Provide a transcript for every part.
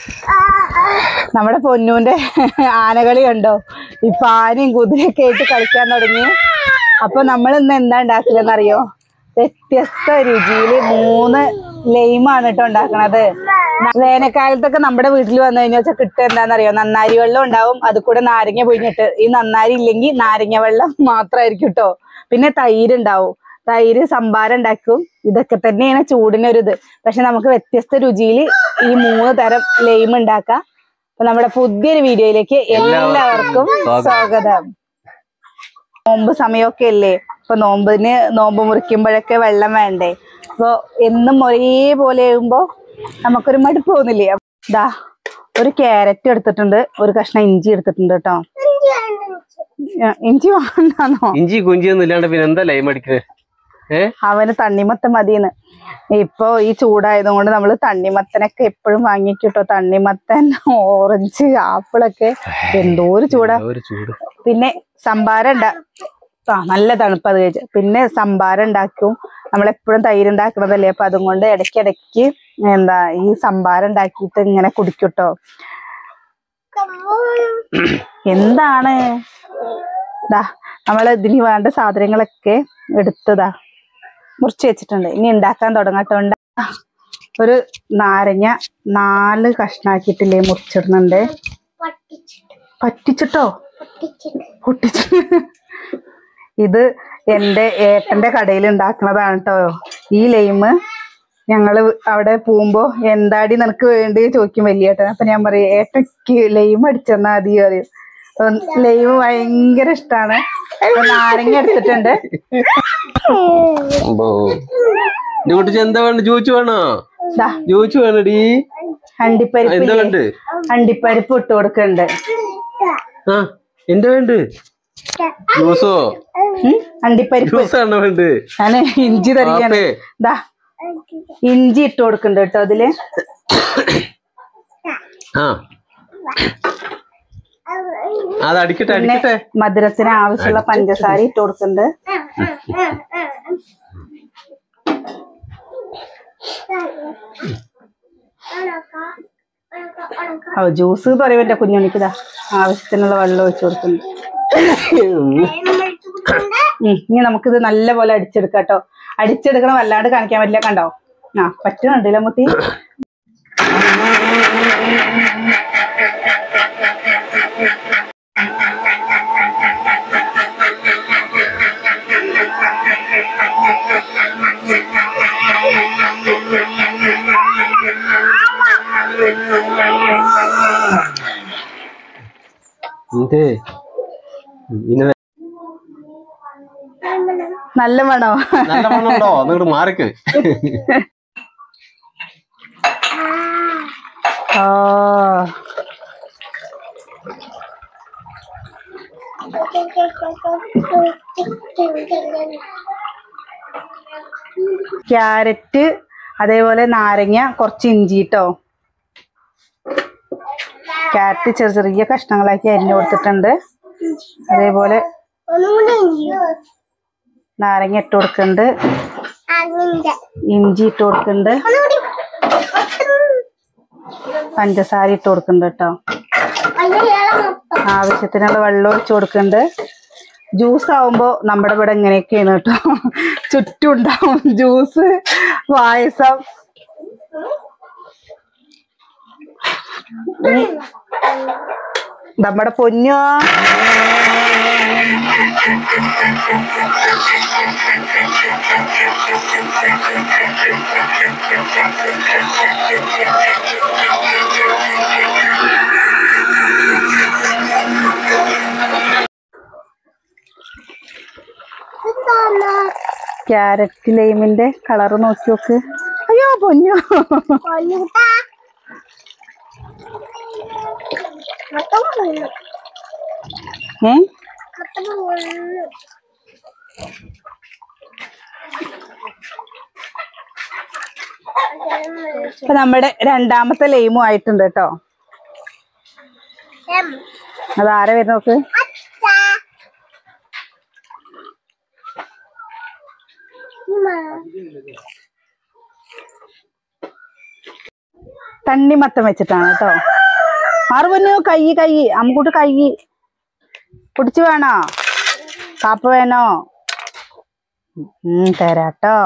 നമ്മുടെ പൊന്നൂന്റെ ആനകളി കണ്ടോ? ഇപ്പൊ ആനയും കുതിരയൊക്കെ ആയിട്ട് കളിക്കാൻ തുടങ്ങി. അപ്പൊ നമ്മൾ ഇന്ന് എന്താ ഉണ്ടാക്കുന്നറിയോ? വ്യത്യസ്ത രുചിയില് 3 ലൈമാണ് കേട്ടോ ഉണ്ടാക്കണത്. വേനൽക്കാലത്തൊക്കെ നമ്മുടെ വീട്ടിൽ വന്നു കഴിഞ്ഞാൽ കിട്ടുക എന്താണെന്നറിയോ? നന്നാരി വെള്ളം ഉണ്ടാവും, അത് കൂടെ നാരങ്ങ പൊഴിഞ്ഞിട്ട്. ഈ നന്നാരി ഇല്ലെങ്കിൽ നാരങ്ങ വെള്ളം മാത്രമായിരിക്കും കേട്ടോ. പിന്നെ തൈര് ഉണ്ടാവും, തൈര് സംഭാരം ഉണ്ടാക്കും. ഇതൊക്കെ തന്നെയാണ് ചൂടിനൊരിത്. പക്ഷെ നമുക്ക് വ്യത്യസ്ത രുചിയിൽ ഈ 3 തരം ലൈം ഉണ്ടാക്കാം. അപ്പൊ നമ്മുടെ പുതിയൊരു വീഡിയോയിലേക്ക് എല്ലാവർക്കും സ്വാഗതം. നോമ്പ് സമയമൊക്കെ അല്ലേ? അപ്പൊ നോമ്പ് മുറിക്കുമ്പോഴൊക്കെ വെള്ളം വേണ്ടേ? അപ്പൊ എന്നും ഒരേപോലെ ആകുമ്പോ നമുക്കൊരു മടുപ്പ് തോന്നില്ലേ? ദാ ഒരു ക്യാരറ്റ് എടുത്തിട്ടുണ്ട്, ഒരു കഷ്ണം ഇഞ്ചി എടുത്തിട്ടുണ്ട് കേട്ടോ. ഇഞ്ചി വേണ്ടാന്നോ? ഇഞ്ചി കുഞ്ചിയൊന്നും ഇല്ലാണ്ട് പിന്നെ എന്താ ലൈം അടിക്കുന്നത്? അവന് തണ്ണിമത്തൻ മതിന്ന്. ഇപ്പൊ ഈ ചൂടായതുകൊണ്ട് നമ്മള് തണ്ണിമത്തനൊക്കെ എപ്പോഴും വാങ്ങിക്കിട്ടോ. തണ്ണിമത്തൻ, ഓറഞ്ച്, ആപ്പിളൊക്കെ എന്തോ ഒരു ചൂടാ. പിന്നെ സംഭാരം നല്ല തണുപ്പ് അത് കഴിച്ച്. പിന്നെ സംഭാരം ഉണ്ടാക്കും. നമ്മളെപ്പോഴും തൈര് ഉണ്ടാക്കണതല്ലേ, അപ്പൊ അതുകൊണ്ട് ഇടയ്ക്കിടയ്ക്ക് ഈ സംഭാരം ഉണ്ടാക്കിയിട്ട് ഇങ്ങനെ കുടിക്കൂട്ടോ. എന്താണ് നമ്മൾ ഇതിന് വേണ്ട സാധനങ്ങളൊക്കെ എടുത്തതാ മുറിച്ച് വെച്ചിട്ടുണ്ട്. ഇനി ഉണ്ടാക്കാൻ തുടങ്ങാത്തോണ്ട് ഒരു നാരങ്ങ 4 കഷ്ണാക്കിയിട്ടില്ലേ മുറിച്ചിടുന്നുണ്ട്. പൊട്ടിച്ചിട്ട് ഇത് എന്റെ ഏട്ടന്റെ കടയിൽ ഉണ്ടാക്കുന്നതാണ് കേട്ടോ ഈ ലൈമ്. ഞങ്ങള് അവിടെ പോകുമ്പോ എന്താടി നിനക്ക് വേണ്ടി ചോദിക്കും വലിയേട്ടൻ. അപ്പൊ ഞാൻ പറയും ഏട്ടക്ക് ലൈം അടിച്ചെന്നാ മതി പറയും. ലൈം ഭയങ്കര ഇഷ്ടാണ്. നാരങ്ങ എടുത്തിട്ടുണ്ട്. എന്താ വേണ്ട ചോദിച്ചു വേണോ? ചോദിച്ചു വേണടി. അണ്ടിപ്പരിപ്പ് ഇട്ട് കൊടുക്കണ്ട്. എന്താ വേണ്ട? ജ്യൂസോ? അണ്ടിപ്പരിപ്പ് വേണ്ട. ഞാന് ഇഞ്ചി തരികയാണ്. ഇഞ്ചി ഇട്ട് കൊടുക്കണ്ട് കേട്ടോ അതില്. അടിക്കട്ടെ. മധുരത്തിന് ആവശ്യമുള്ള പഞ്ചസാര ഇട്ട് കൊടുക്കണ്ട്. ജ്യൂസ് പറയുമ്പോ എന്റെ കുഞ്ഞുണിക്കിതാ ആവശ്യത്തിനുള്ള വെള്ളം ഒഴിച്ചു കൊടുക്കുന്നു. ഇനി നമുക്കിത് നല്ല പോലെ അടിച്ചെടുക്കാം കേട്ടോ. അടിച്ചെടുക്കണം, വല്ലാണ്ട് കാണിക്കാൻ പറ്റില്ല. കണ്ടോ? പറ്റുന്നുണ്ടല്ലോ മുത്തി. നല്ല മണോ? നല്ല മണമുണ്ടോ? എന്നിട്ട് മാറിക്ക്. ക്യാരറ്റ്, അതേപോലെ നാരങ്ങ, കുറച്ച് ഇഞ്ചി കേട്ടോ. ക്യാരറ്റ് ചെറിയ കഷ്ണങ്ങളാക്കി അരിഞ്ഞു കൊടുത്തിട്ടുണ്ട്. അതേപോലെ നാരങ്ങ ഇട്ട് കൊടുക്കുന്നുണ്ട്, ഇഞ്ചി ഇട്ട് കൊടുക്കുന്നുണ്ട്, പഞ്ചസാര ഇട്ട് കൊടുക്കുന്നുണ്ട് കേട്ടോ. ആവശ്യത്തിനുള്ള വെള്ളം ഒഴിച്ചു കൊടുക്കുന്നുണ്ട്. ജ്യൂസ് ആവുമ്പോ നമ്മുടെ ഇവിടെ ഇങ്ങനെയൊക്കെയാണ് കേട്ടോ. ചുറ്റും ഉണ്ടാവും ജ്യൂസ്, പായസം. നമ്മുടെ പൊന്നോ ക്യാരറ്റ് ലൈമിന്റെ കളറ് നോക്കി നോക്ക്. അയ്യോ പൊന്നു. ഇപ്പൊ നമ്മുടെ രണ്ടാമത്തെ ലൈമും ആയിട്ടുണ്ട് കേട്ടോ. അതാരെ വരുന്ന നോക്ക്. തണ്ണിമത്തം വെച്ചിട്ടാണ് കേട്ടോ. മാറുപൊന്നു കൈ അമ്മക്കൂട്ട് കൈ കുടിച്ചു വേണോ? കാപ്പ വേണോ? തരാട്ടോ.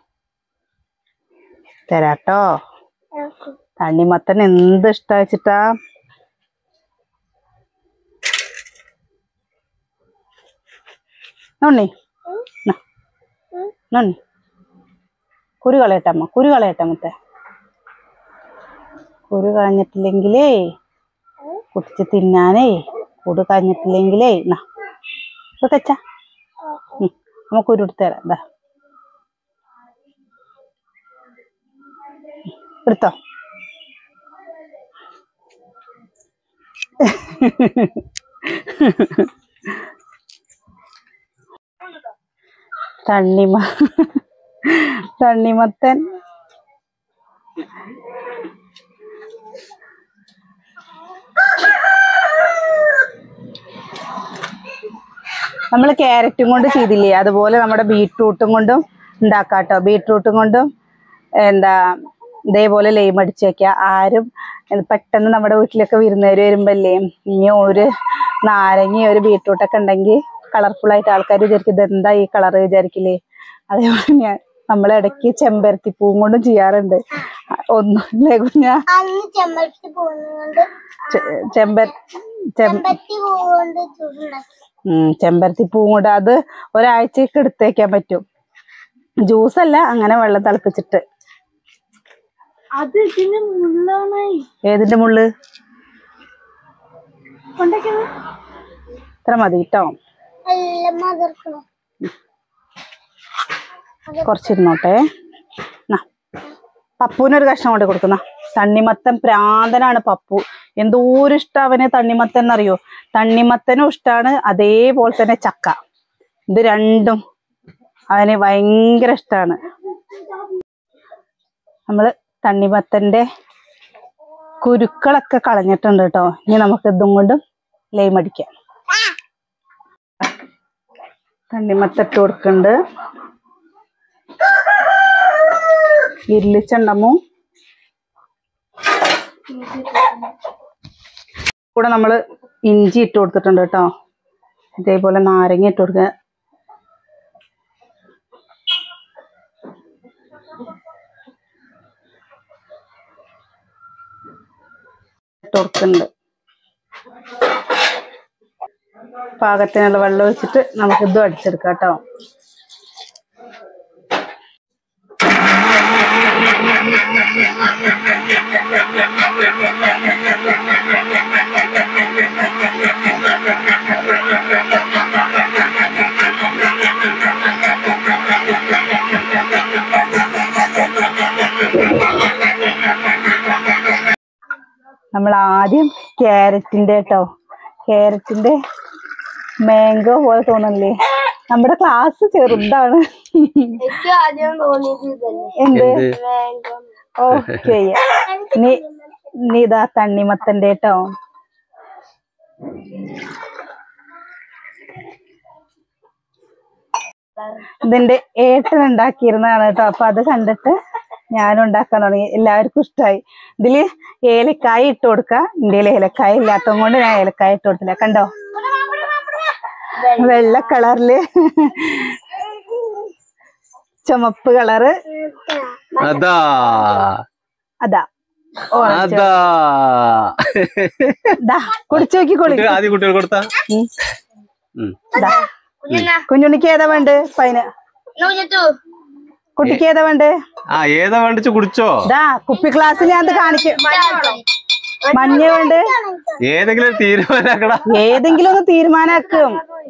തണ്ണിമത്തൻ എന്ത് ഇഷ്ടാ വെച്ചിട്ടാ. നോണ്ണി കുരു കളയട്ടമ്മ, മുത്തേ. കുരു കളഞ്ഞിട്ടില്ലെങ്കിലേ കുടിച്ച് തിന്നാനേ, കുരു കളഞ്ഞിട്ടില്ലെങ്കിലേ കച്ച നമ്മ കുരു എടുത്തരാം. ഇതാ എടുത്തോ. തണ്ണിമത്തൻ നമ്മൾ ക്യാരറ്റും കൊണ്ട് ചെയ്തില്ലേ, അതുപോലെ നമ്മുടെ ബീട്രൂട്ടും കൊണ്ടും ഉണ്ടാക്കാട്ടോ. ബീട്രൂട്ടും കൊണ്ടും ഇതേപോലെ ലൈം അടിച്ച് വെക്കുക. ആരും പെട്ടെന്ന് നമ്മുടെ വീട്ടിലൊക്കെ വിരുന്നുകാർ വരുമ്പല്ലേ, ഇനി ഒരു നാരങ്ങ ഒരു ബീട്രൂട്ടൊക്കെ ഉണ്ടെങ്കിൽ കളർഫുൾ ആയിട്ട് ആൾക്കാർ വിചാരിക്കും ഇതെന്താ ഈ കളറ് വിചാരിക്കില്ലേ. അതേപോലെ നമ്മളിടയ്ക്ക് ചെമ്പരത്തി പൂവും കൊണ്ടും ചെയ്യാറുണ്ട്. ഒന്നുമില്ലേ കുഞ്ഞ, ചെമ്പരത്തി പൂവും കൊണ്ട് അത് ഒരാഴ്ചക്ക് എടുത്തേക്കാൻ പറ്റും. ജ്യൂസല്ല, അങ്ങനെ വെള്ളം തിളപ്പിച്ചിട്ട്. ഏതിന്റെ മുള്ള്? ഇത്ര മതി കേട്ടോ, കുറച്ചിരുന്നോട്ടെ. പപ്പുവിനൊരു കഷ്ണം കൊണ്ട് കൊടുക്കുന്ന. തണ്ണിമത്തൻ പ്രാന്തനാണ് പപ്പു. എന്തോരം ഇഷ്ടം അവന് തണ്ണിമത്തൻ എന്നറിയോ. തണ്ണിമത്തനും ഇഷ്ടമാണ്, അതേപോലെ തന്നെ ചക്ക. ഇത് രണ്ടും അവന് ഭയങ്കര ഇഷ്ടമാണ്. നമ്മള് തണ്ണിമത്തന്റെ കുരുക്കളൊക്കെ കളഞ്ഞിട്ടുണ്ട് കേട്ടോ. ഇനി നമുക്ക് ഇതും കൊണ്ടും ലൈം അടിക്കാം. തണ്ണിമത്തിട്ട് കൊടുക്കുന്നുണ്ട്. ഇരുളിച്ചണ്ടമോ കൂടെ നമ്മള് ഇഞ്ചി ഇട്ട് കൊടുത്തിട്ടുണ്ട് കേട്ടോ. ഇതേപോലെ നാരങ്ങ ഇട്ട് കൊടുക്കുക. കൊടുക്കുന്നുണ്ട്. പാകത്തിനുള്ള വെള്ളം ഒഴിച്ചിട്ട് നമുക്ക് ഇതും അടിച്ചെടുക്കാം കേട്ടോ. നമ്മൾ ആദ്യം ക്യാരറ്റിന്റെ മാംഗോ പോലെ തോന്നല്ലേ. നമ്മുടെ ക്ലാസ് ചെറുതാണ്. എന്ത്? ഓക്കെ, നീ ഇതാ തണ്ണിമത്തന്റെ കേട്ടോ. ഇതിന്റെ ഏട്ടൻ ഉണ്ടാക്കിയിരുന്നതാണ് കേട്ടോ. അപ്പൊ അത് കണ്ടിട്ട് ഞാനും ഉണ്ടാക്കാൻ തുടങ്ങി. എല്ലാവർക്കും ഇഷ്ടമായി. ഇതില് ഏലക്കായ ഇട്ട് കൊടുക്ക. ഇന്ത്യയിൽ ഏലക്കായ ഇല്ലാത്തത് കൊണ്ട് ഞാൻ ഏലക്കായ ഇട്ട് കൊടുത്തില്ല. കണ്ടോ, വെള്ള കളറില് ചുമപ്പ് കളറ്. അതാ കുടിച്ചു നോക്കിക്കോളി. കുഞ്ഞുണ്ണിക്ക് ഏതാ വേണ്ട? കുട്ടിക്ക് ഏതാ വേണ്ട? ഏതാ വേണ്ട കുടിച്ചോ. കുപ്പി ക്ലാസ്സിൽ ഞാൻ കാണിക്കും. മഞ്ഞ വേണ്ട? ഏതെങ്കിലും തീരുമാനാക്കടാ. ഏതെങ്കിലും ഒന്ന് തീരുമാനാക്കും.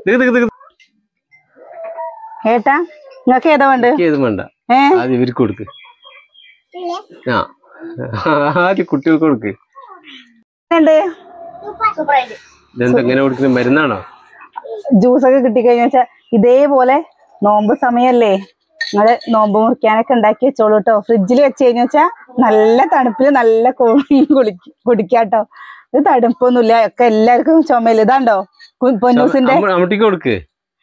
ഏട്ടാ നിങ്ങക്ക് ഏതാ വേണ്ട? വേണ്ട, ഇവർക്ക് കൊടുക്ക്. ആദ്യം കുട്ടികൾക്ക് കൊടുക്ക്. ഇതെന്തെങ്ങനെ കൊടുക്കുന്ന മരുന്നാണോ? ജ്യൂസൊക്കെ കിട്ടിക്കഴിഞ്ഞ വെച്ചാ ഇതേപോലെ നോമ്പ് സമയല്ലേ, നിങ്ങള് നോമ്പ് മുറിക്കാനൊക്കെ ഉണ്ടാക്കി വെച്ചോളൂ കേട്ടോ. ഫ്രിഡ്ജിൽ വെച്ച് കഴിഞ്ഞ വെച്ചാ നല്ല തണുപ്പില് നല്ല കുടിക്കാട്ടോ. ഇത് തണുപ്പൊന്നുമില്ല, ഒക്കെ എല്ലാവർക്കും ചുമയില്. ഇതാണ്ടോ പൊന്നൂസിന്റെ കൊടുക്ക്.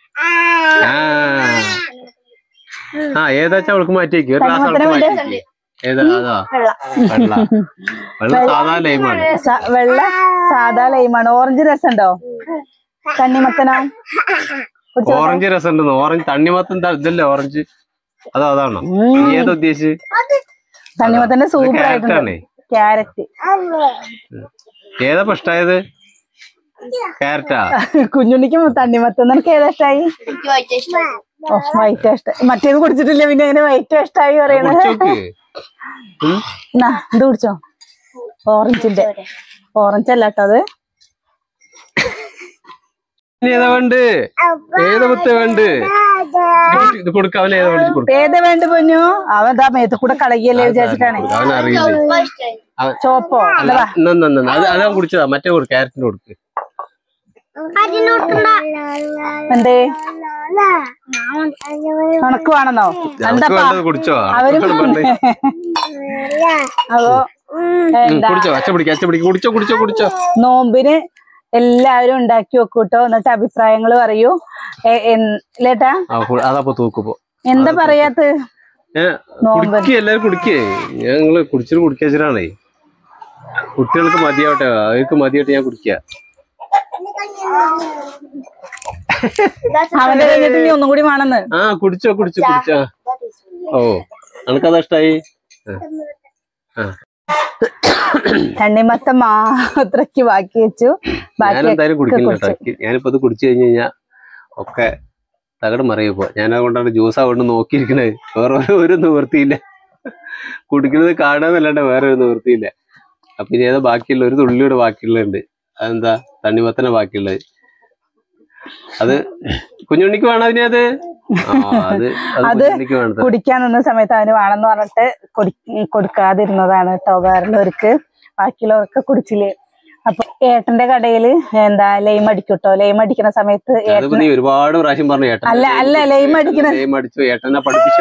ഏതാച്ചാ അവൾക്ക് മാറ്റി വെക്കും. ഏതാ അതാ വെള്ള വെള്ള സാധാ ലൈമാണ്. വെള്ള സാധാ ലൈമാണ്. ഓറഞ്ച് രസമുണ്ടോ? തണ്ണിമത്തനോ? ഓറഞ്ച് രസം ഉണ്ടെന്ന്. ഓറഞ്ച് തണ്ണിമത്തൻ ഇതല്ലേ ഓറഞ്ച്? അതാണോ ഏതാ ഉദ്ദേശിച്ച്? തണ്ണിമത്തന്റെ സൂപ്പർ ആയിട്ടുണ്ട്. ക്യാരറ്റ്. ഏതാ ഇഷ്ടായത്? ക്യാരറ്റാ? കുഞ്ഞുണ്ണിക്ക് തണ്ണിമത്തൻ. നിനക്ക് ഏതാ ഇഷ്ടായി? വൈറ്റ് ഇഷ്ടം. മറ്റേത് കുടിച്ചിട്ടില്ല, പിന്നെ എങ്ങനെ വൈറ്റ് ഇഷ്ടായി പറയണത്? ഇത് കുടിച്ചോ. ഓറഞ്ചിന്റെ ഓറഞ്ച് അല്ല കേട്ടോ അത്. ഏതാ വേണ്ട? ഏതാ മുത്ത വേണ്ട? ഇത് കൊടുക്കാവൻ. ഏതാ വേണ്ട പൊന്നു? അവൻ എന്താ മേത്ത് കൂടെ കളയല്ലേ വിചാരിച്ചിട്ടാണ്. ചോപ്പോ? അതാ കുടിച്ചതാ. മറ്റേ കൊടുക്ക, ക്യാരറ്റിന് കൊടുക്ക്. എന്തേ ഉണക്ക് വേണമെന്നോ? എന്താ കുടിച്ചോ? അവര് അപ്പോ നോമ്പിന് എല്ലാവരും ഉണ്ടാക്കി വെക്കൂട്ടോ. എന്നിട്ട് അഭിപ്രായങ്ങൾ പറയൂ. ലേട്ടാ അതപ്പോ തൂക്കുമ്പോ എന്താ പറയാത്ത? എല്ലാരും കുടിക്കേ. ഞങ്ങള് കുടിച്ചിട്ട് കുടിക്കാച്ചിട്ടാണേ. കുട്ടികൾക്ക് മതിയാവട്ടെ, അവർക്ക് മതിയായിട്ട് ഞാൻ കുടിക്ക. അവന്റെ കഴിഞ്ഞിട്ട് നീ ഒന്നും കൂടി വേണമെന്ന്. കുടിച്ചോ കുടിച്ചു കുടിച്ചോ. ഓ നിനക്കതാ ഇഷ്ടായി? തണ്ണിമത്തം മാത്രക്ക് ബാക്കി വെച്ചു. ഞാനെന്തായാലും കുടിക്കില്ല. ഞാനിപ്പോ ഇത് കുടിച്ചു കഴിഞ്ഞു കഴിഞ്ഞാ ഒക്കെ തകട് മറിയപ്പോ. ഞാനതുകൊണ്ടാണ് ജ്യൂസ് അതുകൊണ്ട് നോക്കിയിരിക്കണത്. വേറെ ഒരു നിവൃത്തിയില്ല. കുടിക്കുന്നത് കാണാന്നല്ലാണ്ട് വേറെ ഒരു നിവൃത്തിയില്ല. അപ്പൊ ഇനി ഏതാ ബാക്കിയുള്ള ഒരു തുള്ളിയോട് ബാക്കിയുള്ളതുണ്ട്. അതെന്താ? തണ്ണിമത്തന ബാക്കിയുള്ളത്. അത് കുഞ്ഞുണ്ണിക്ക് വേണം. അതിനത് അത് കുടിക്കാൻ നിന്ന സമയത്ത് അവന് വേണമെന്ന് പറഞ്ഞിട്ട് കൊടുക്കാതിരുന്നതാണ് കേട്ടോ. വേറുള്ളവർക്ക് ബാക്കിയുള്ളവർക്ക് കുടിച്ചില്ലേ. അപ്പൊ ഏട്ടന്റെ കടയില് എന്താ ലൈം അടിക്കൂട്ടോ. ലൈം അടിക്കുന്ന സമയത്ത് ഒരുപാട് പ്രാവശ്യം പറഞ്ഞു അല്ല ലൈം അടിക്കണ ഏട്ടനെ പഠിപ്പിച്ചു.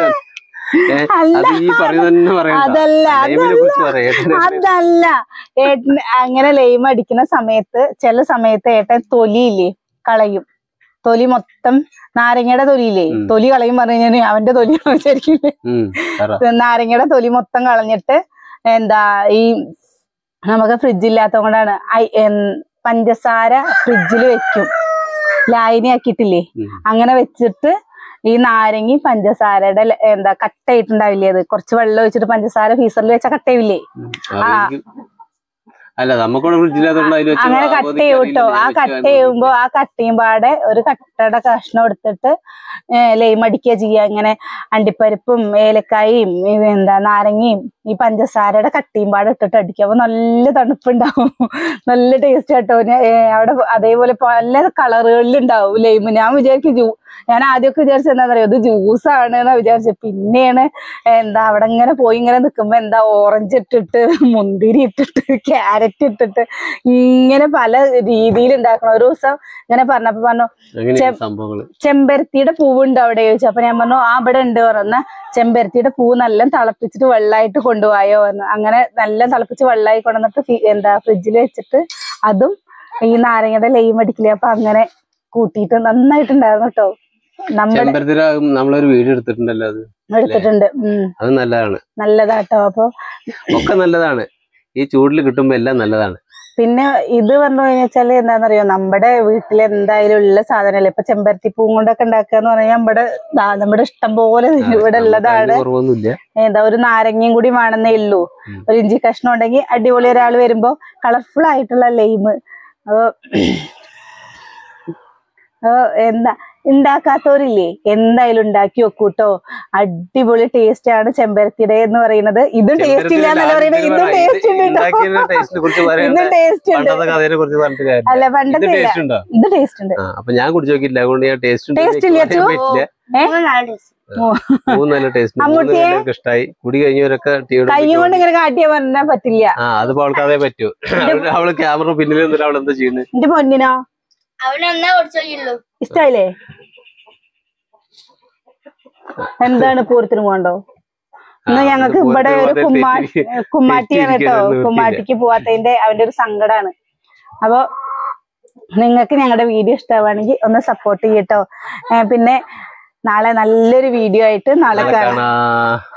അതല്ല ഏട്ടൻ അങ്ങനെ ലൈം അടിക്കുന്ന സമയത്ത് ചില സമയത്ത് ഏട്ടൻ തൊലിയില്ലേ കളയും. തൊലി മൊത്തം നാരങ്ങയുടെ തൊലിയില്ലേ തൊലി കളയും പറഞ്ഞു കഴിഞ്ഞാൽ അവന്റെ തൊലി ശരിക്കില്ലേ. നാരങ്ങയുടെ തൊലി മൊത്തം കളഞ്ഞിട്ട് എന്താ ഈ നമുക്ക് ഫ്രിഡ്ജില്ലാത്തത് കൊണ്ടാണ് പഞ്ചസാര ഫ്രിഡ്ജിൽ വെക്കും. ലായനി ആക്കിയിട്ടില്ലേ അങ്ങനെ വെച്ചിട്ട് ഈ നാരങ്ങി പഞ്ചസാരയുടെ എന്താ കട്ടയിട്ടുണ്ടാവില്ലേ, അത് കുറച്ച് വെള്ളം ഒഴിച്ചിട്ട് പഞ്ചസാര ഫീസറിൽ വെച്ചാൽ കട്ടയില്ലേ, അല്ല നമുക്കിവിടെ ഫ്രിഡ്ജില്ലാത്തോണ്ട് അങ്ങനെ കട്ട് ചെയ്യും കേട്ടോ. ആ കട്ട് ചെയ്യുമ്പോ ആ കട്ടിയുമ്പാടെ ഒരു കട്ടയുടെ കഷ്ണം എടുത്തിട്ട് ലൈം അടിക്കുക ചെയ്യുക. ഇങ്ങനെ അണ്ടിപ്പരിപ്പും ഏലക്കായും എന്താ നാരങ്ങയും ഈ പഞ്ചസാരയുടെ കട്ടിയുമ്പാടെ ഇട്ടിട്ട് അടിക്കുക. അപ്പൊ നല്ല തണുപ്പുണ്ടാവും, നല്ല ടേസ്റ്റ് കേട്ടോ. അവിടെ അതേപോലെ പല കളറുകളിലുണ്ടാവും ലൈം. ഞാൻ ആദ്യമൊക്കെ വിചാരിച്ചത് എന്താ പറയുക, ഇത് ജ്യൂസാണ് എന്നാ വിചാരിച്ചത്. പിന്നെയാണ് എന്താ അവിടെ ഇങ്ങനെ പോയി ഇങ്ങനെ നിൽക്കുമ്പോ എന്താ ഓറഞ്ച് ഇട്ടിട്ട് മുന്തിരി ഇട്ടിട്ട് ക്യാരറ്റ് ഇട്ടിട്ട് ഇങ്ങനെ പല രീതിയിൽ ഉണ്ടാക്കണം. ഒരു ദിവസം ഇങ്ങനെ പറഞ്ഞപ്പോ പറഞ്ഞു ചെമ്പരത്തിയുടെ പൂവുണ്ട് അവിടെ ചോദിച്ചു. അപ്പൊ ഞാൻ പറഞ്ഞു അവിടെ ഉണ്ട് പറഞ്ഞ ചെമ്പരത്തിയുടെ പൂവ് നല്ല തിളപ്പിച്ചിട്ട് വെള്ളമായിട്ട് കൊണ്ടുപോയോ എന്ന്. അങ്ങനെ നല്ല തിളപ്പിച്ച് വെള്ളമായി കൊണ്ടുവന്നിട്ട് എന്താ ഫ്രിഡ്ജിൽ വെച്ചിട്ട് അതും ഈ നാരങ്ങയുടെ ലൈം അടിക്കില്ലേ, അപ്പൊ അങ്ങനെ കൂട്ടിയിട്ട് നന്നായിട്ടുണ്ടായിരുന്നു കേട്ടോ. നമ്മളൊരു വീഡിയോ എടുത്തിട്ടുണ്ടല്ലോ, എടുത്തിട്ടുണ്ട്. അത് നല്ലതാണ്, നല്ലതാട്ടോ. അപ്പൊ ഒക്കെ നല്ലതാണ്. ഈ ചൂടിൽ കിട്ടുമ്പോ എല്ലാം നല്ലതാണ്. പിന്നെ ഇത് പറഞ്ഞു കഴിഞ്ഞാല് എന്താണെന്നറിയോ, നമ്മുടെ വീട്ടിൽ എന്തായാലും ഉള്ള സാധനമല്ലേ. ഇപ്പൊ ചെമ്പരത്തി പൂ കൊണ്ടൊക്കെ ഉണ്ടാക്കുക എന്ന് പറഞ്ഞാൽ നമ്മുടെ ഇഷ്ടം പോലെ ഇവിടെ ഉള്ളതാണ്. എന്താ ഒരു നാരങ്ങയും കൂടി വേണമെന്നേ ഉള്ളൂ. ഒരു ഇഞ്ചി കഷ്ണം ഉണ്ടെങ്കിൽ അടിപൊളി. ഒരാൾ വരുമ്പോ കളർഫുൾ ആയിട്ടുള്ള ലൈമ്. എന്താ ഉണ്ടാക്കാത്തവരില്ലേ എന്തായാലും ഉണ്ടാക്കി വെക്കൂട്ടോ. അടിപൊളി ടേസ്റ്റ് ആണ് ചെമ്പരത്തിയുടെ എന്ന് പറയുന്നത്. ഇതും ടേസ്റ്റ് ഇല്ല എന്നല്ല പറയുന്നത്, ഇതും ടേസ്റ്റ് ഉണ്ട്. ഇതും ടേസ്റ്റ് ഉണ്ട്. അല്ല പണ്ടത്തെ ഇത് ടേസ്റ്റ് ഉണ്ട്. ഞാൻ കുടിച്ചു നോക്കിയില്ല, അതുകൊണ്ട് ഞാൻ ടേസ്റ്റ് ഇല്ല. ഇഷ്ടായി. കുടി കഴിഞ്ഞവരൊക്കെ കൈ കൊണ്ട് ഇങ്ങനെ കാട്ടിയാ പറഞ്ഞാ പറ്റില്ല. അതിപ്പോ അവൾക്ക് അതേ പറ്റൂ. അവള് ക്യാമറ പിന്നിൽ നിന്നിട്ട് അവൾ എന്താ ചെയ്യുന്നത്? എന്റെ പൊന്നിനോ ഇഷ്ടായില്ലേ? എന്താണ് പൂരത്തിന് പോകണ്ടോ? ഇന്ന് ഞങ്ങൾക്ക് ഇവിടെ ഒരു കുമ്മാട്ടിയാണ് കേട്ടോ. കുമ്മാട്ടിക്ക് പോവാത്തതിന്റെ അവന്റെ ഒരു സങ്കടാണ്. അപ്പൊ നിങ്ങൾക്ക് ഞങ്ങളുടെ വീഡിയോ ഇഷ്ടമാണെങ്കിൽ ഒന്ന് സപ്പോർട്ട് ചെയ്യട്ടോ. പിന്നെ നാളെ നല്ലൊരു വീഡിയോ ആയിട്ട് നാളെ കാണാം.